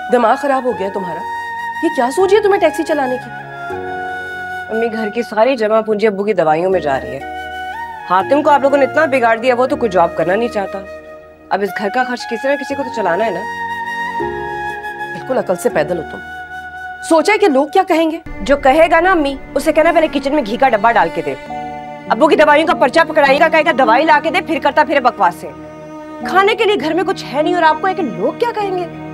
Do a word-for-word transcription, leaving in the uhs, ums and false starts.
दिमाग खराब हो गया तुम्हारा? ये क्या सोची है तुम्हें टैक्सी चलाने की? मम्मी, घर की सारी जमा पूंजी अब्बू की दवाइयों में जा रही है। हातिम को आप लोगों ने इतना बिगाड़ दिया, वो तो कोई जॉब करना नहीं चाहता। अब इस घर का खर्च किसी ना किसी को तो चलाना है ना। बिल्कुल अकल से पैदल हो तुम। सोचा है कि लोग क्या कहेंगे? जो कहेगा ना अम्मी, उसे कहना पहले किचन में घी का डब्बा डाल के दे। अब्बू की दवाइयों का पर्चा पकड़ाएगा, कहेगा दवाई ला के दे, फिर करता फिर बकवास से। खाने के लिए घर में कुछ है नहीं और आपको है कि लोग क्या कहेंगे।